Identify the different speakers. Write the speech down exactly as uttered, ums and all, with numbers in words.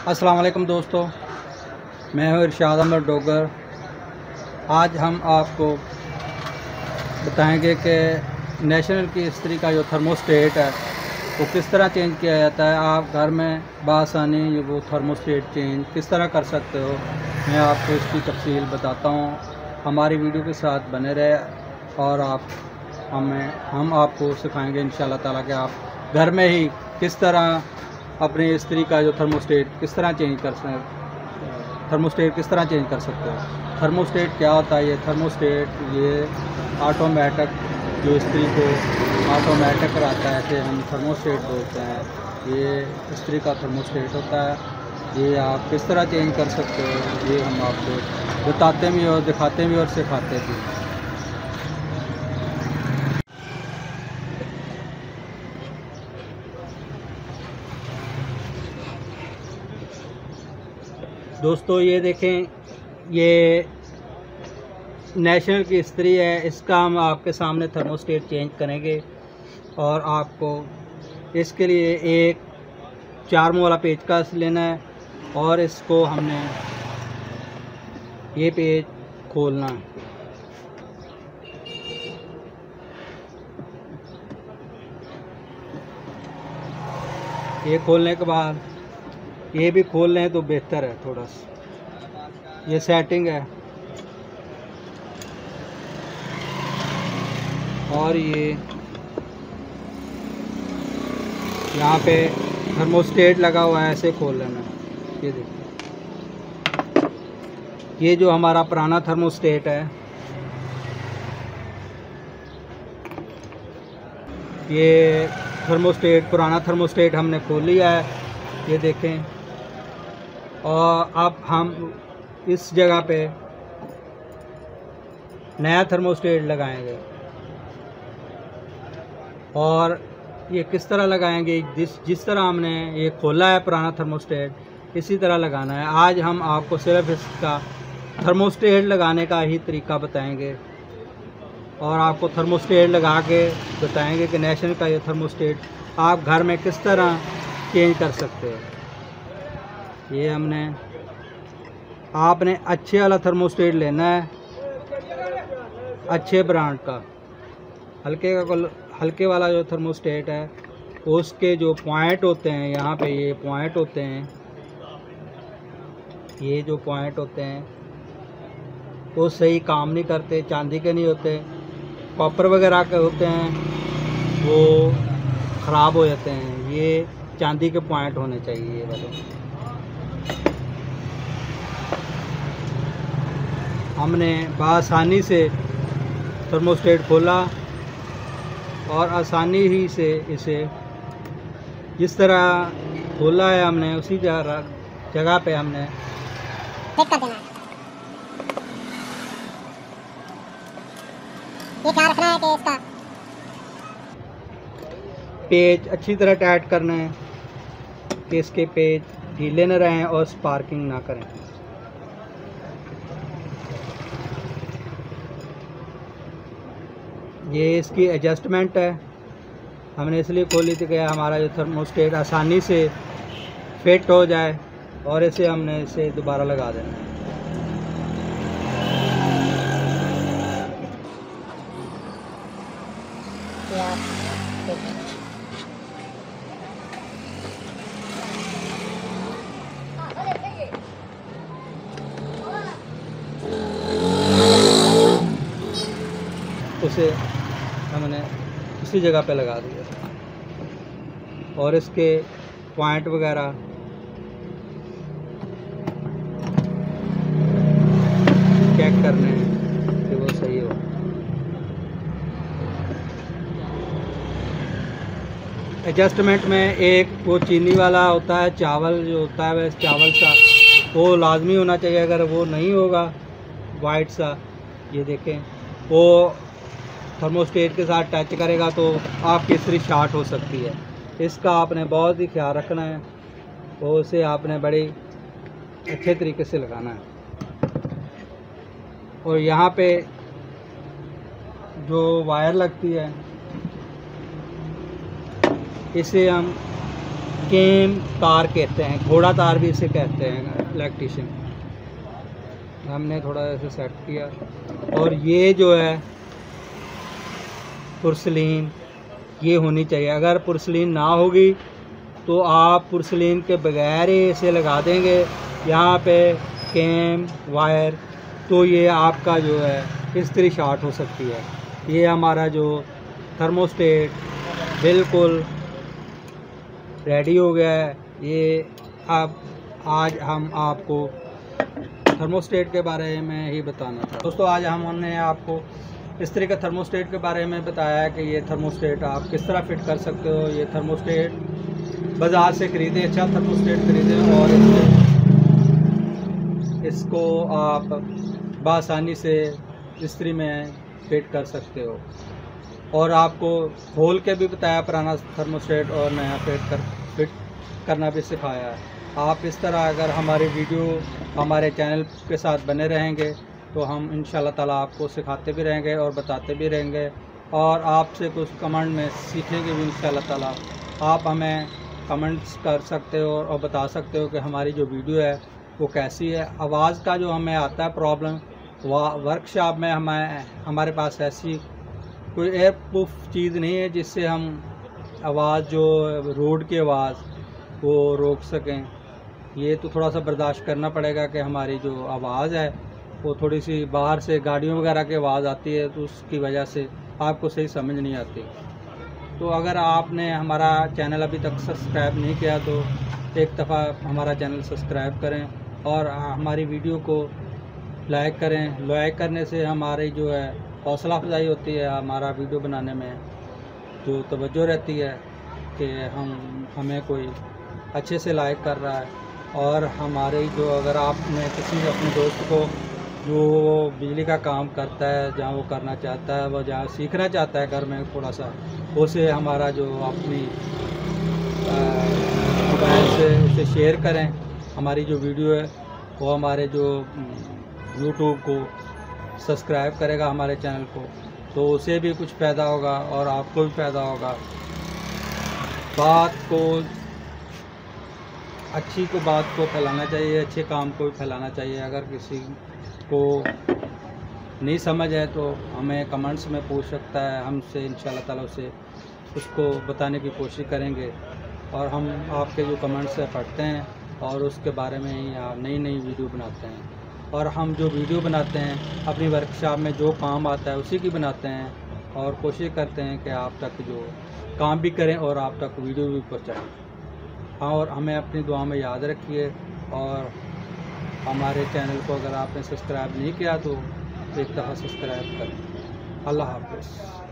Speaker 1: अस्सलाम वालेकुम दोस्तों, मैं हूं इरशाद अहमद डोगर। आज हम आपको बताएंगे कि नेशनल की इस्त्री का जो थर्मोस्टेट है वो किस तरह चेंज किया जाता है। आप घर में बआसानी वो थर्मोस्टेट चेंज किस तरह कर सकते हो, मैं आपको इसकी तफसील बताता हूँ। हमारी वीडियो के साथ बने रहे और आप हमें हम आपको सिखाएंगे इंशाल्लाह ताला कि आप घर में ही किस तरह अपने इस्त्री का जो थर्मोस्टेट किस तरह चेंज कर सकते थर्मोस्टेट किस तरह चेंज कर सकते हो। थर्मोस्टेट क्या होता है? ये थर्मोस्टेट ये ऑटोमेटिक जो इस्त्री को ऑटोमेटिक कराता है, इसे हम थर्मोस्टेट बोलते हैं। ये इस्त्री का थर्मोस्टेट होता है। ये आप किस तरह चेंज कर सकते हो ये हम आपको बताते भी और दिखाते भी और सिखाते भी। दोस्तों ये देखें, ये नेशनल की इस्त्री है। इसका हम आपके सामने थर्मोस्टेट चेंज करेंगे और आपको इसके लिए एक चार मुँह वाला पेचकस लेना है और इसको हमने ये पेज खोलना है। ये खोलने के बाद ये भी खोल लें तो बेहतर है थोड़ा सा। ये सेटिंग है और ये यहाँ पे थर्मोस्टेट लगा हुआ है, ऐसे खोल लेना। ये देखिए, ये जो हमारा पुराना थर्मोस्टेट है ये थर्मोस्टेट पुराना थर्मोस्टेट हमने खोल लिया है। ये देखें, और अब हम इस जगह पे नया थर्मोस्टेट लगाएंगे। और ये किस तरह लगाएंगे? जिस जिस तरह हमने ये खोला है पुराना थर्मोस्टेट, इसी तरह लगाना है। आज हम आपको सिर्फ इसका थर्मोस्टेट लगाने का ही तरीका बताएंगे और आपको थर्मोस्टेट लगा के बताएंगे कि नेशनल का ये थर्मोस्टेट आप घर में किस तरह चेंज कर सकते हो। ये हमने आपने अच्छे वाला थर्मोस्टेट लेना है, अच्छे ब्रांड का। हल्के का हल्के वाला जो थर्मोस्टेट है उसके जो पॉइंट होते हैं, यहाँ पे ये पॉइंट होते हैं, ये जो पॉइंट होते हैं वो सही काम नहीं करते, चांदी के नहीं होते, कॉपर वगैरह के होते हैं, वो ख़राब हो जाते हैं। ये चांदी के पॉइंट होने चाहिए ये वाले। हमने बआसानी से थर्मोस्टेट खोला और आसानी ही से इसे जिस तरह खोला है हमने उसी जगह जगह पे हमने
Speaker 2: फिट कर देना है। ये ख्याल रखना है कि इसका
Speaker 1: पेज अच्छी तरह टाइट करना है कि इसके पेज ढीले न रहें और स्पार्किंग ना करें। ये इसकी एडजस्टमेंट है, हमने इसलिए खोली थी कि हमारा जो थर्मोस्टेट आसानी से फिट हो जाए और इसे हमने इसे दोबारा लगा देना है। उसे हमने उसी जगह पे लगा दिया और इसके पॉइंट वगैरह चेक करने हैं कि वो सही हो। एडजस्टमेंट में एक वो चीनी वाला होता है, चावल जो होता है वह चावल सा वो लाजमी होना चाहिए। अगर वो नहीं होगा वाइट सा, ये देखें, वो थर्मोस्टेट के साथ टच करेगा तो आपकी इस्त्री शॉर्ट हो सकती है। इसका आपने बहुत ही ख्याल रखना है और उसे आपने बड़े अच्छे तरीके से लगाना है। और यहाँ पे जो वायर लगती है इसे हम केम तार कहते हैं, घोड़ा तार भी इसे कहते हैं इलेक्ट्रिशियन। हमने थोड़ा ऐसे सेट किया। और ये जो है पुर्सलीन, ये होनी चाहिए। अगर पुर्सलीन ना होगी तो आप पुर्सलीन के बगैर ही इसे लगा देंगे यहाँ पे केम वायर, तो ये आपका जो है इस्त्री शॉर्ट हो सकती है। ये हमारा जो थर्मोस्टेट बिल्कुल रेडी हो गया है। ये अब आज हम आपको थर्मोस्टेट के बारे में ही बताना था दोस्तों। आज हम हमने आपको इस्त्री का थर्मोस्टेट के बारे में बताया कि ये थर्मोस्टेट आप किस तरह फिट कर सकते हो। ये थर्मोस्टेट बाज़ार से ख़रीदें, अच्छा थर्मोस्टेट ख़रीदें और इसको इसको आप बआसानी से इस्त्री में फिट कर सकते हो। और आपको खोल के भी बताया पुराना थर्मोस्टेट और नया फिट कर फिट करना भी सिखाया है। आप इस तरह अगर हमारी वीडियो हमारे चैनल के साथ बने रहेंगे तो हम इंशाल्लाह ताला आपको सिखाते भी रहेंगे और बताते भी रहेंगे और आपसे कुछ कमेंट में सीखेंगे भी इंशाल्लाह ताला। आप हमें कमेंट्स कर सकते हो और बता सकते हो कि हमारी जो वीडियो है वो कैसी है। आवाज़ का जो हमें आता है प्रॉब्लम, वर्कशॉप में हमें हमारे पास ऐसी कोई एयर प्रूफ चीज़ नहीं है जिससे हम आवाज़ जो रोड की आवाज़ वो रोक सकें। ये तो थोड़ा सा बर्दाश्त करना पड़ेगा कि हमारी जो आवाज़ है वो थोड़ी सी बाहर से गाड़ियों वगैरह की आवाज़ आती है तो उसकी वजह से आपको सही समझ नहीं आती। तो अगर आपने हमारा चैनल अभी तक सब्सक्राइब नहीं किया तो एक दफ़ा हमारा चैनल सब्सक्राइब करें और हमारी वीडियो को लाइक करें। लाइक करने से हमारी जो है हौसला अफजाई होती है, हमारा वीडियो बनाने में जो तवज्जो रहती है कि हम हमें कोई अच्छे से लाइक कर रहा है। और हमारे जो अगर आपने किसी अपने दोस्त को जो बिजली का काम करता है, जहाँ वो करना चाहता है, वो जहाँ सीखना चाहता है घर में थोड़ा सा, उसे हमारा जो अपनी मोबाइल से उसे शेयर करें। हमारी जो वीडियो है वो हमारे जो यूट्यूब को सब्सक्राइब करेगा हमारे चैनल को, तो उसे भी कुछ फ़ायदा होगा और आपको भी फ़ायदा होगा। बात को अच्छी को बात को फैलाना चाहिए, अच्छे काम को भी फैलाना चाहिए। अगर किसी को नहीं समझ है तो हमें कमेंट्स में पूछ सकता है, हमसे इंशाल्लाह ताला उसे उसको बताने की कोशिश करेंगे। और हम आपके जो कमेंट्स है पढ़ते हैं और उसके बारे में ही नई नई वीडियो बनाते हैं। और हम जो वीडियो बनाते हैं अपनी वर्कशॉप में जो काम आता है उसी की बनाते हैं और कोशिश करते हैं कि आप तक जो काम भी करें और आप तक वीडियो भी पहुँचाएँ। हाँ, और हमें अपनी दुआ में याद रखिए और हमारे चैनल को अगर आपने सब्सक्राइब नहीं किया तो एक दफ़ा सब्सक्राइब करें। अल्लाह हाफ़िज़।